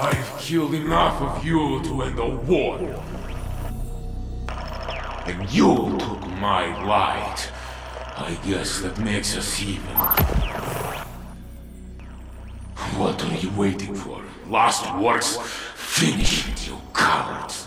I've killed enough of you to end the war. And you took my light. I guess that makes us even. What are you waiting for? Last words? Finish it, you cowards!